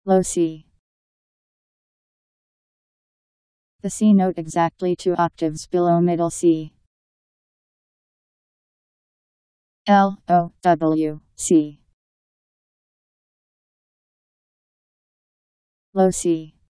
Low C. The C note exactly 2 octaves below middle C. L, O, W, C. Low C.